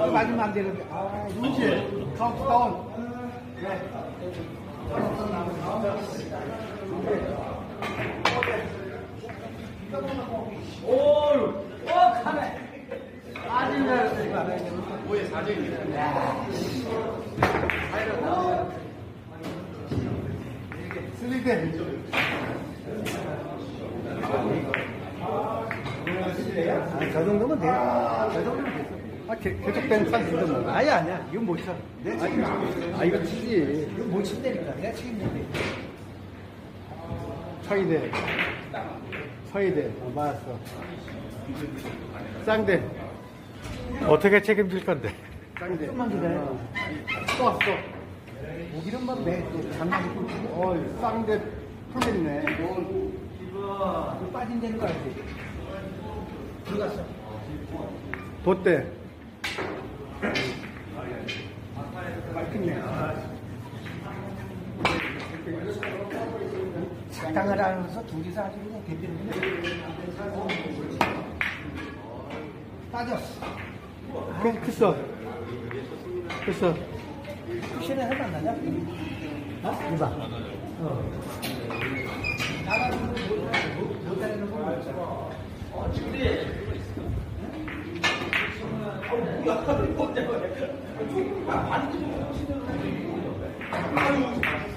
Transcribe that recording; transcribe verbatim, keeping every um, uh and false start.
맞으면 안 되는데. 아, 그렇지. 카운트 다운. 네. 오, 오, 가네. 아주 잘했어. 오에 사정이네. 슬리드. 아, 저 정도면 돼. 저 정도면 됐어. 아, 개, 계속 뺀 사진도 뭐. 아니, 아니야. 이건 못 쳐. 내 책임. 아, 이거 치지. 이거 못 친다니까. 내가 책임진대. 서이대. 서이대. 어, 맞았어. 쌍대. 어떻게 책임질 건데? 쌍대. 좀만 기다려. 또 왔어. 오기름 막 내, 장난 입고. 어, 쌍대 풀겠네. 이거 빠진다는 거 알지? 들어갔어. 돛대. 작당을 하면서 둘이서 아주 그냥 대비를 빠졌어. 그, 됐어. 됐어. 쿠션에 해도 안 나냐? 어? 이봐. 어. 나가는 거 못하는 거 없어. 어, 준비. 아, 뭐야,